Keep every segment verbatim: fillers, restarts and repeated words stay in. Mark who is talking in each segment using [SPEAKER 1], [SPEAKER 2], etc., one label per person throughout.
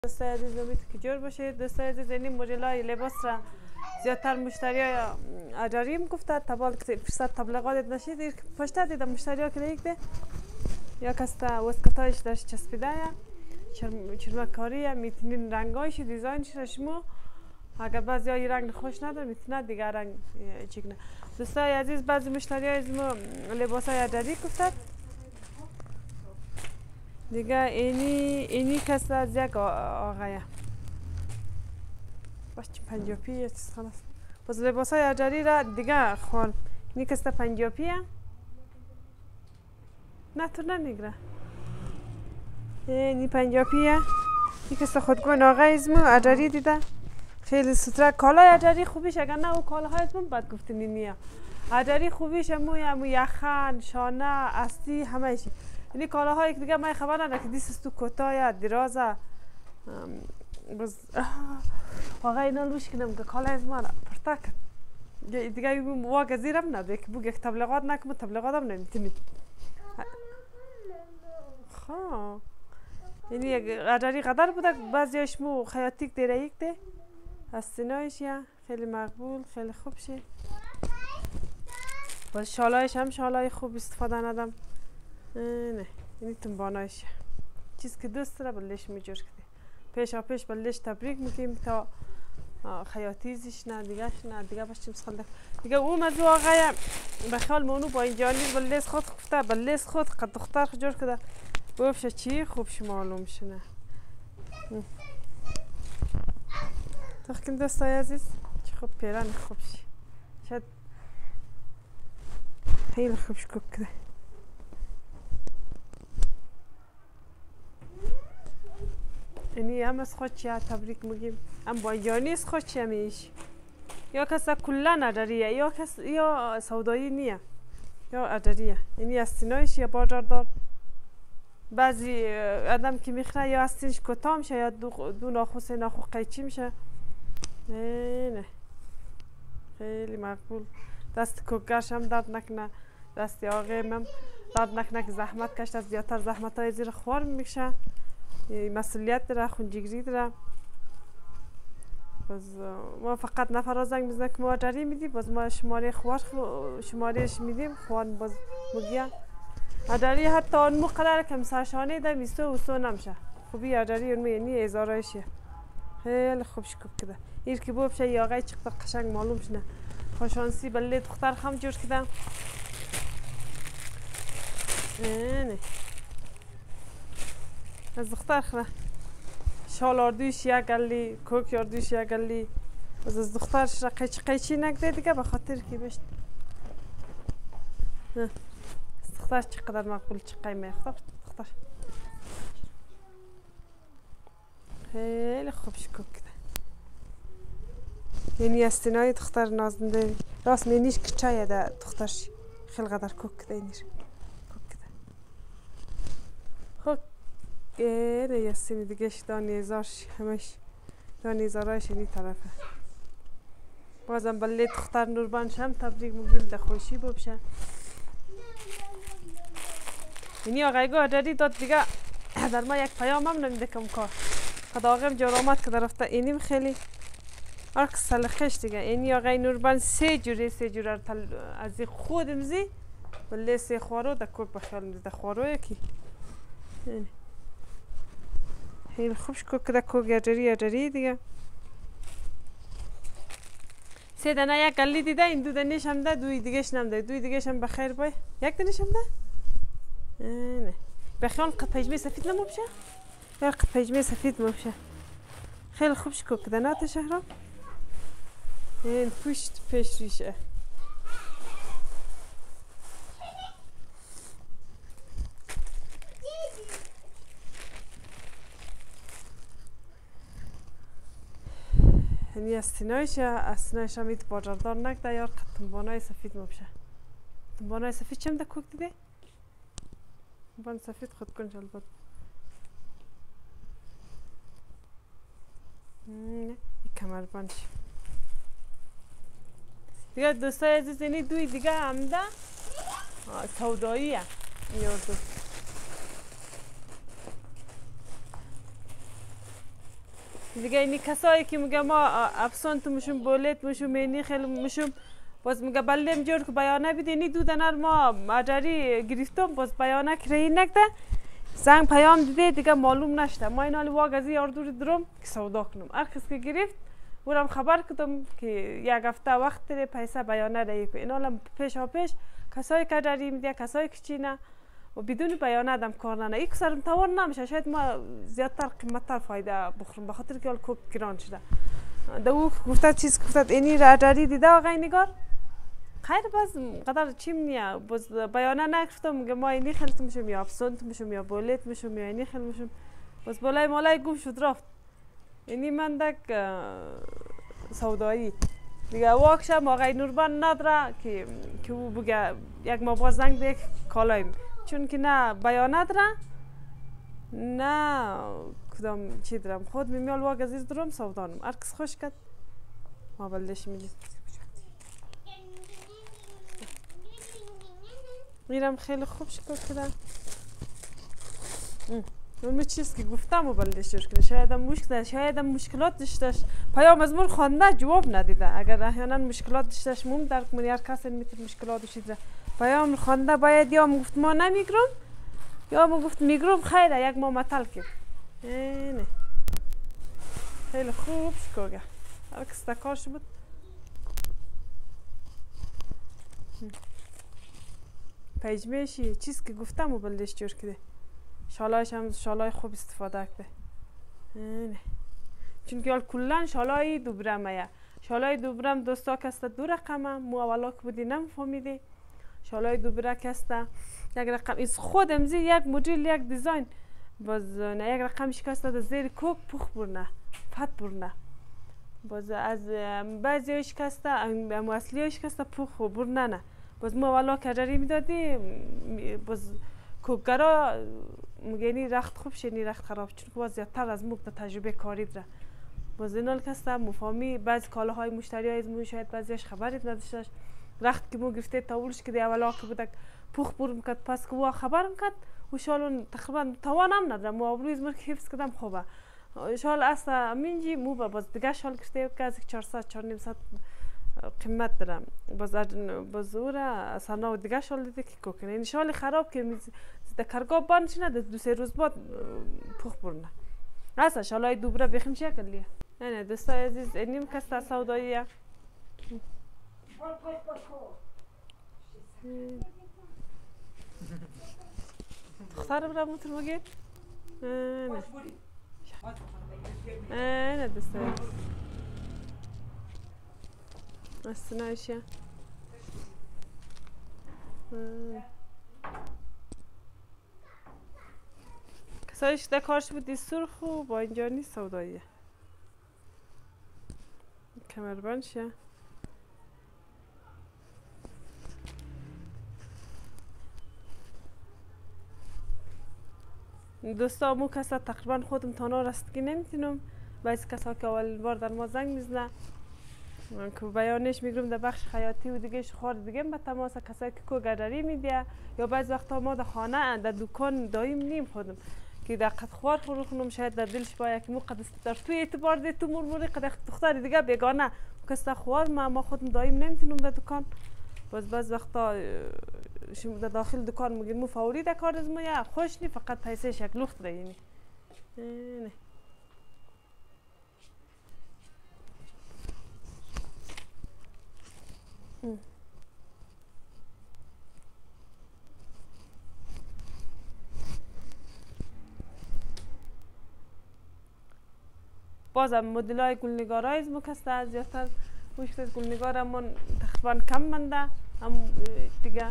[SPEAKER 1] دوستای عزیز امید که جور باشید. دوستای عزیز این مدل های لباس را زیادتر مشتری های اجاری میگفته تبال فرصت تبلیغات نشید دیر پشت دیدم مشتری ها که دیگه یا کستا وسکتایش درش چسبیده یا چرم چرمکاری میتونین رنگایش دیزاینش را شما اگر بعضی های رنگ خوش نداره میتونه دیگر رنگ چیکنه. دوستای عزیز بعضی مشتری های ما لباس های اجاری گفتند دیگه اینی اینی کس از یک آقایه باش پنجابی است خلاص باز لباس های اجاری را دیگه خوان اینی کس پنجابیه نه تو نمیگره اینی پنجابیه این کس خودگوین آقای ازمو اجاری دیده خیلی ستره کالای اجاری خوبیش اگر نه او کالاهای ازمو بد گفتن اینیه اجاری خوبیش امو امو یخن شانه اصلی همه ایشی اینی کالاهایی که دیگه من خبر ندارم که دیست تو کتای درازه باز آقا اینا لوش کنم که کالا از من پرتا کن دیگه واقع زیرم نده که بگه تبلیغات نکنم تبلیغات هم نمیتونید خواه اینی اجاری قدر بوده بعضیش مو خیاتیک دیره یک ده از سینایش یا خیلی مقبول خیلی خوب شه باز شالایش هم شالای خوب استفاده ندم نه اینی تنبانایش چیز که دوست داره بلش میجور کده پیشا پیش بلش تبریک میگیم تا خیاتیزش نه دیگهش نه دیگه باش چیم سخنده دیگه اون موضوع آقای بخیال مونو با اینجا نیست بلش خود گفته بلش خود قد دختر جور کده بفشه چی خوبش معلوم شنه تخکیم دوستای عزیز چی خوب پیران خوبش شاید خیلی خوبش کب کده اینی هم از خود چیه تبریک میگیم هم با اینجانی از خود چیه میش یا کسا کلا نداریه یا کس یا سودایی نیه یا اداریه اینی از سینایش یا بازار دار بعضی آدم که میخره یا از سینش کتا میشه یا دو, دو ناخوس ناخو قیچی میشه نه نه خیلی مقبول دست کوکرش هم درد نکنه دست آقای من درد نکنه که زحمت کشت از زیادتر زحمت های زیر خوار میکشه مسئولیت داره خونجگری داره باز ما فقط نفر زنگ میزنه که ما اجاری میدیم باز ما شماره خوار شمارهش میدیم خوان باز مگیه اجاری حتی اون مقدر که مساشانه ده میسو و سو نمشه خوبی اجاری اون یعنی ازارایشه خیلی خوب شکوب کده ایر که بو بشه یا آقای چقدر قشنگ معلوم شنه خوشانسی بله دختر خم جور کده نه از دختر خره شال اردویش یک گلی کوک اردویش یک گلی از از دخترش را قیچی قیچی نگده دیگه به خاطر که بشت از دختر چقدر مقبول چه قیمه دختر خیلی خوب شکوک کده یعنی استینای دختر نازنده راست مینیش کچایه ده دخترش خیلی قدر کوک کده اینیر خوب نه یاسینی دیگهش دانی ازارش همش دانی ازارایش اینی طرفه بازم بله دختر نوربانش هم تبریک میگیم ده خوشی ببشه اینی آقای گو اجاری داد دیگه در ما یک پیام هم نمیده کم کار خدا آقایم جور آمد که در رفته اینیم خیلی آرک سلخش دیگه اینی آقای نوربان سه جوره سه جوره از خود امزی بله سه خوارو ده کوک بخیال میده ده خوارو یکی خیلی خوبش کوک ده کوک اجاری اجاری دیگه سه دنه یک گلی دیده این دو دنیش هم ده دوی دیگهش نمده دوی دیگهش هم بخیر بای یک دنیش هم ده نه بخیال قد پیجمه سفید نمو بشه یا قد پیجمه سفید مو بشه خیلی خوبش کوک ده نات شهرام این پشت پیش ریشه اینی استینایش استینایش هم ایت باجردار نکده یا قد تنبانای سفید مبشه تنبانای سفید چم ده کوک دیده؟ تنبان سفید خود کن جلبات نه این کمر بانش دیگه دوستای عزیز اینی دوی دیگه هم ده سودایی هم این اردو دیگه اینی کسایی که میگه ما افسانت مشون بولت مشون مینی خیلی مشون باز میگه بلیم جور که بیانه بیده اینی دو دنر ما مجاری گرفتم باز بیانه کری نکده زنگ پیام دیده دیگه معلوم نشده ما این حالی واگ از یار دور درم که سودا کنم هر کس که گرفت برم خبر کدم که یک هفته وقت داره پیسه بیانه رایی که این حالا پیش ها پیش کسایی که جاری میده کسایی که چینه و بدون بیانه دم کار نه یک سرم توان نمیشه شاید ما زیادتر قیمتتر فایده بخورم بخاطر که حال کوک گران شده دو گفته چیز گفته اینی را جاری دیده آقای نگار خیر باز قدر چیم نیا باز بیانه نگفتم میگه ما اینی خلط میشم یا افسونت میشم یا بولت میشم یا اینی خلط میشم باز بالای مالای گم شد رفت اینی من دک سودایی دیگه واکشم آقای نوربان نداره که که او بگه یک ما باز زنگ دیگه کالایم چون که نه بیانه داره نه کدام چی دارم خود میمیال واگ عزیز دارم سودانم هر کس خوش کرد ما بلدش میدیم میرم خیلی خوب شکر کردم اون چیز که گفتم و بلدش جور کنه شاید هم مشکل شاید هم مشکلات داشتش پیام از من خوانده جواب ندیده اگر احیانا مشکلات داشتش مون درک منی هر کسی میتونه مشکلات داشته پیام خوانده باید یا گفت ما نمیگرم یا ما گفت میگرم خیره یک ما مطل کرد نه خیلی خوب شکر هر کس تکارش بود پیجمهشی چیز که گفتم و بلدش جور کده شالایش هم شالای خوب استفاده کرده نه چون که کلان شالای دوبرمه شالای دوبرم دوستا کسته دو رقمه مو اولا که بودی نمیفهمیدی شالای دوبره کسته یک رقم از خود امزی یک مدل یک دیزاین باز نه یک رقم شکسته در زیر کوک پخ برنه پت برنه باز از بعضیش کسته امو اصلیش کسته پخ برنه نه باز ما اولا کجری میدادی باز کوکگرا میگنی رخت خوب شنی رخت خراب چون که باز زیادتر از موقع تجربه کاری داره باز اینال کسته مفاهمی بعض کالاهای مشتری های از مو شاید بعضیش خبری نداشتش رخت که مو گفته تاولش که دی اولا که بودک پخ بور میکرد پس که وا خبرم کرد و شالون تقریبا توانم ندارم مو ابروی از مرک حفظ کردم خوبه شال اصلا منجی مو باز دیگه شال گفته که از چهارصد چهار و نیم صد قیمت دارم باز باز اورا سنا و دیگه شال دیده که کوکنه این شال خراب که میز در کارگاه بانش نده دو سه روز بعد پخ برنه اصلا شالای دوبره بخیم شکلیه نه نه دوستای عزیز اینیم کسته سوداییه دختر برم موتر مگید نه نه نه دوستای عزیز استنایشه کسایش ده کارش بودی سرخ و با اینجا نیست سوداییه کمربند شه دوستا مو کسا تقریبا خودم تانا رستگی نمیتونم باید کسا که اول بار در ما زنگ میزنه که بیانش میگرم در بخش خیاطی و دیگه خور دیگه به تماس کسایی که کوگرری میده یا بعض وقتا ما در خانه در دکان دایم نیم خودم که در قد خوار خورو خونم شاید در دلش باید که مو قد در توی اعتبار ده تو مرموری قد دختر دیگه بگانه کستا خوار ما ما خودم دایم نمیتونم در دکان باز بعض وقتا شما در داخل دکان میگیم مو فوری در کار از ما یا خوش نی فقط پیسه شک لخت ده یعنی نه بازم مدلای گلنگارای از مکسته از زیادتر مشکل از گلنگارمون تقریبا کم منده هم دیگه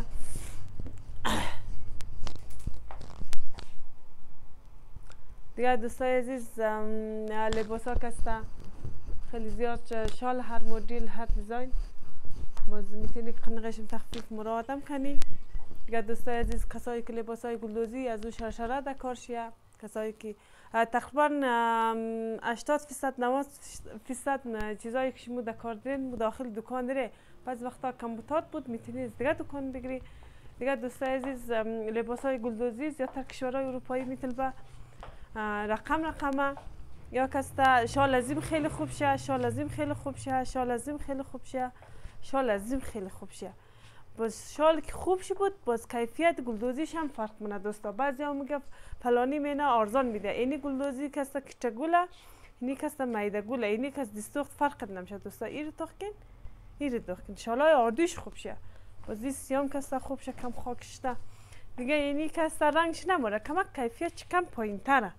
[SPEAKER 1] دیگه دوستای عزیز لباس ها کسته خیلی زیاد شال هر مدل هر دیزاین باز میتونی قنقشم تخفیف مرادم کنی دیگه دوستای عزیز کسایی که لباس های گلدوزی از او شرشره در کارشیه کسایی که تقریبا هشتاد فیصد نود فیصد چیزایی که شما در کار دارین داخل دکان داره بعض وقتا کمبوتات بود میتونی از دیگه دکان بگیری دیگه دوستای عزیز لباس های گلدوزی زیادتر کشورهای اروپایی میتل به رقم رقمه یا کستا شال ازیم خیلی خوب شه، شال ازیم خیلی خوب شه، شال ازیم خیلی خوب شه، شال ازیم خیلی خوب شه. باز شال که خوب شد بود باز کیفیت گلدوزیش هم فرق کنه دوستا. بعضی هم میگه فلانی مینا ارزان میده، اینی گلدوزی کستا کچه گله، اینی کستا میده گله، اینی کس دستوخت فرق نمیشه دوستا. ایره توخکن ایره توخکن شالای اردوش خوب شه. باز این سیام کستا خوب شه، کم خاکشته دیگه. اینی کستا رنگش نموره، کمک کیفیت چه کم پایین تره.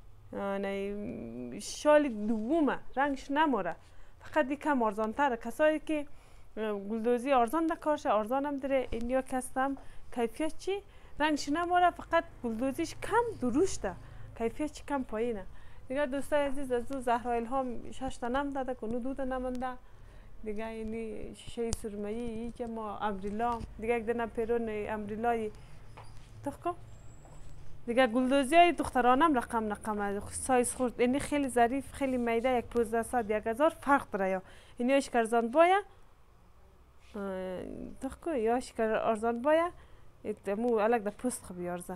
[SPEAKER 1] نه شال دومه رنگش نموره، فقط دی کم ارزان تره. کسایی که گلدوزی ارزان دکارشه ارزان هم داره، این یا کستم کیفیت چی رنگش نموره، فقط گلدوزیش کم درشته، کیفیت چی کم پایینه دیگه. دوستای عزیز از دو زهرا الهام شش تا نم داده کنو دو تا نمونده دیگه. اینی شیشه سرمه‌ای ای که ما امبریلا دیگه یک دونه پیرون امبریلای تخکو دیگه. گلدوزی های دخترانم رقم رقم سایز خورد، اینی خیلی ظریف خیلی میده، یک پوزده صد یک هزار فرق داره. یا اینی اشکر زان بایا تخکو یا اشکر ارزان بایا مو الگ ده پوست خو بیارزه.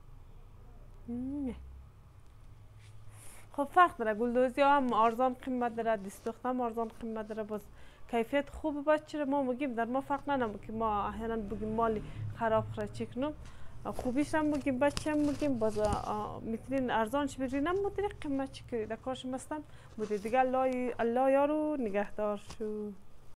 [SPEAKER 1] خب فرق داره، گلدوزی هم ارزان قیمت داره، دستوخت هم ارزان قیمت داره، باز کیفیت خوب باشه. چرا ما میگیم در ما فرق نمیکنه که ما احیانا بگیم مالی خراب خراب چی کنم، خوبیش هم میگیم بچه هم میگیم، باز میتونین ارزانش بگیرین هم مدیر قیمت چی که دکارش مستم بوده دیگه. الله الله یارو نگهدار شو.